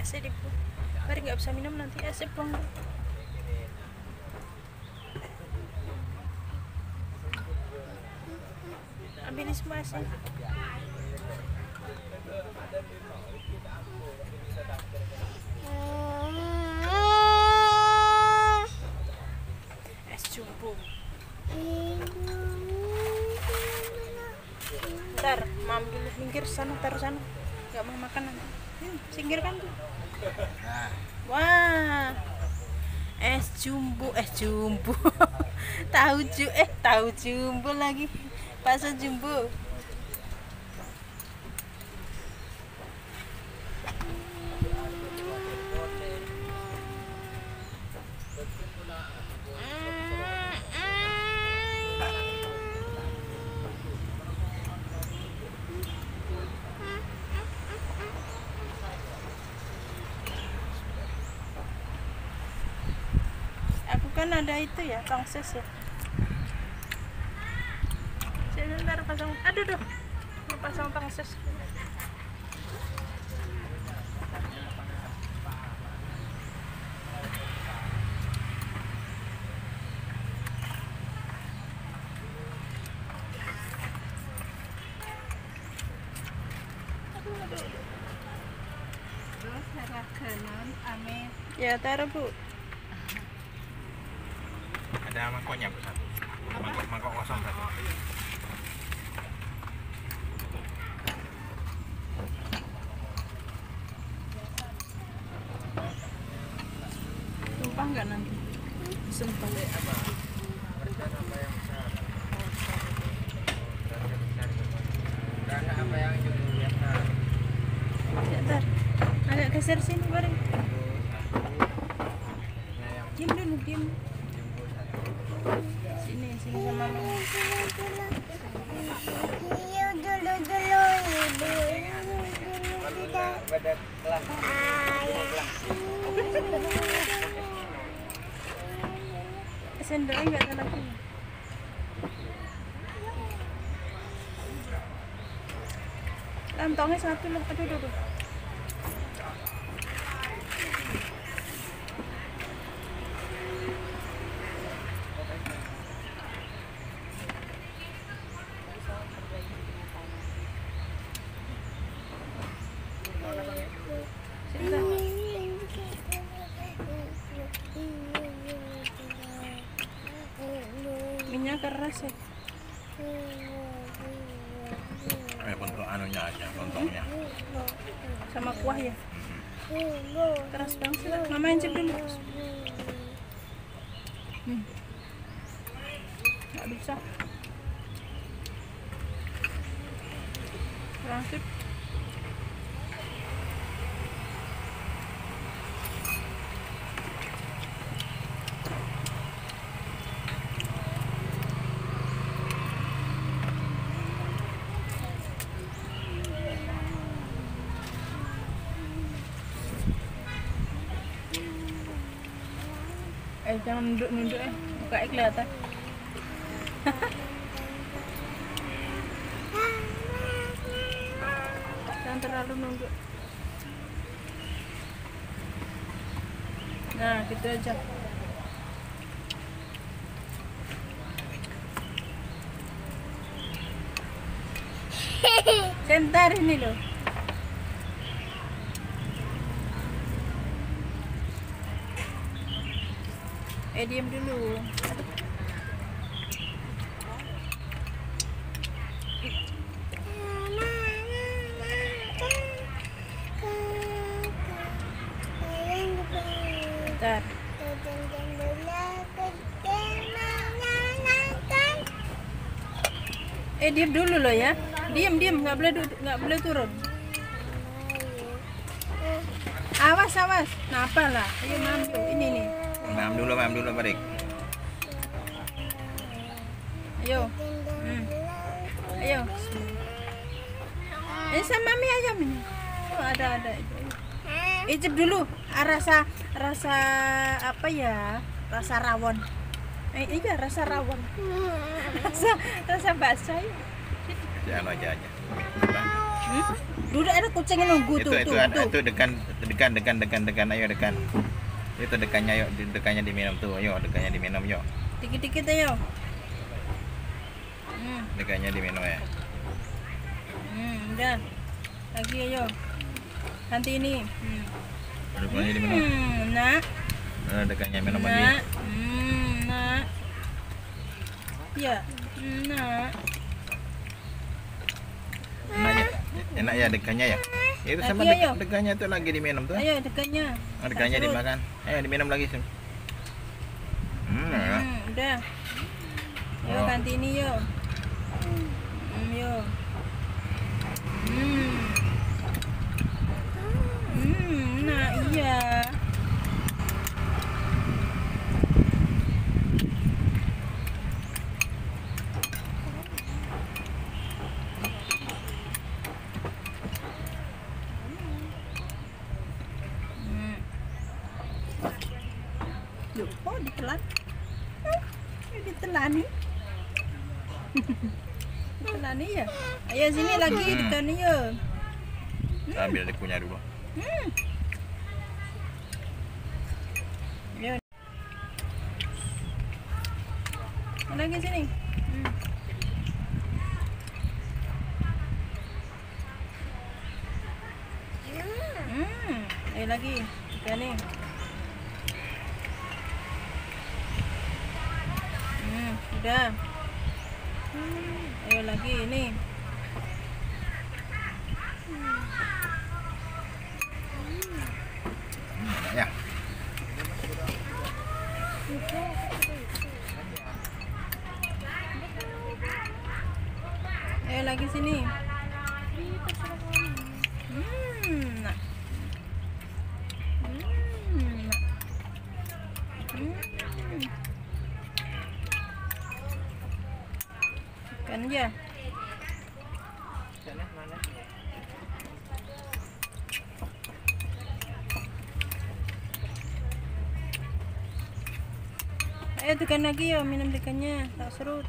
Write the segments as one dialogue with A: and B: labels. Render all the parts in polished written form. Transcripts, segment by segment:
A: AC di Bu. Mari nggak bisa minum nanti AC buang. Ambilin semua AC. Es jumbo. Ntar, mam dulu minggir sana, taruh sana. Nggak mau makan nanti. Singkirkan tuh. Wah, es jumbo, tahu jumbo lagi, bakso jumbo. Kan ada itu ya, tongses ya. Sebentar pasang, aduh, pasang tongses.
B: Terus seragam ame.
A: Ya taruh Bu.
C: Ada mangkoknya Bu satu. Mangkok kosong satu.
A: Tumpah nggak nanti? Sumpah deh apa?
C: Apa yang besar? Beranda apa yang jumbo biasa?
A: Ya tar, agak geser sini bareng. Diam dulu, diam. Sini sama mama. Sendoknya nggak ada lagi. Kantongnya satu loh, aduh. Minyak keras ya.
C: Bentuk anunya aja, lontongnya.
A: Sama kuah ya. Keras banget. Mama incip dulu. Nggak bisa. Langsung. Jangan nunduk mukanya kelihatan. Jangan terlalu nunduk. Nah, gitu aja. Sebentar ini loh. Diam dulu. Bentar. Diam dulu loh ya. Diam, nggak boleh turun. Awas. Kenapa lah? Ayo mampu. Ini nih.
C: Mam dulu Barik.
A: Ayo. Ayo. Ini sama mami ayam ini. Oh, ada itu. Icip dulu. Rasa apa ya? Rasa rawon. Iya, rasa rawon. rasa bakso ya.
C: Jangan aja.
A: Duduk ada kucing nunggu
C: Itu dekan, ayo dekan. Itu dekannya, yuk, dekannya diminum tuh, ayo, dekannya diminum, yuk.
A: Dikit-dikit ayo.
C: Dekannya diminum ya.
A: Udah. Lagi ayo. Ganti ini.
C: Dekannya diminum.
A: Nak.
C: Dekannya minum lagi.
A: Nak. Nak. Ya. Nak.
C: Enak ya dekannya ya. Itu sama
A: Lagi, ayo.
C: dekannya tuh lagi diminum tuh.
A: Ayo dekannya.
C: Dekannya dimakan. Ayo diminum lagi sih.
A: Udah. Yuk ganti ini yuk. Yuk. Nah iya. Loh, kok ditelan? Ditelani. Ditelani ya? Ayo sini lagi dekan yuk.
C: Ambil dekunya dulu.
A: Ayo. Lagi sini. Ayo lagi. Dekan nih. Udah. Ayo lagi ini.
C: Ya.
A: Ayo lagi sini. Nah. Kan aja. Ayo tekan lagi ya, minum tekannya, tak serut.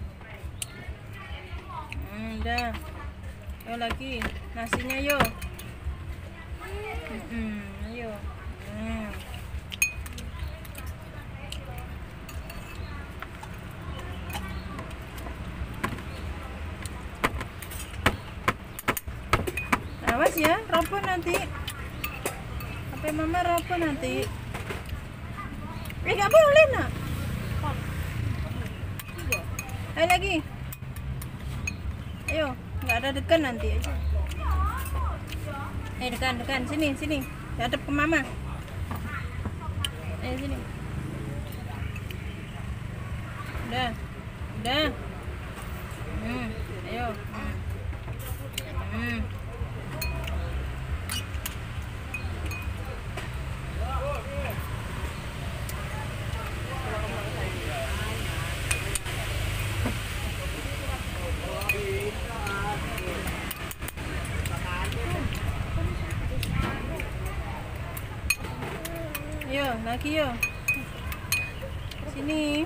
A: Udah. Ayo lagi, nasinya yo. Ayo. Awas ya, roboh nanti. HP mama roboh nanti. Gak boleh nak. Ayo lagi. Ayo, nggak ada dekan nanti aja. Ayo dekan, sini. Hadap ke mama. Ayo sini. Udah. Ayo. Yo, lagi yo. Sini.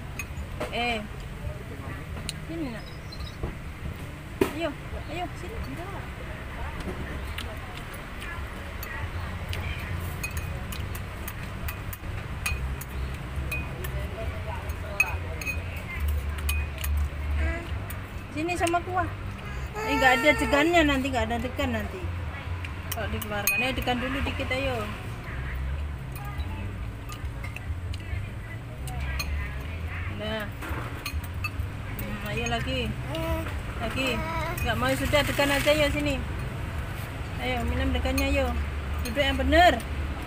A: Sini nak. Ayo, sini. Sini sama kuah. Nggak ada degannya nanti, nggak ada degan nanti. Kalau dikeluarkan, ayo degan dulu dikit ayo. Nah, ayo lagi, nggak mau sudah dekan aja ya sini. Ayo minum dekannya yo, duduk yang bener.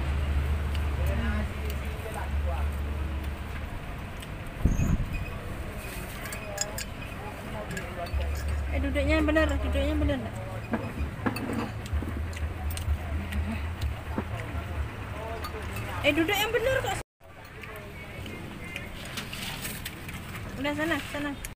A: Duduknya yang bener, duduk yang bener kok. Udah sana.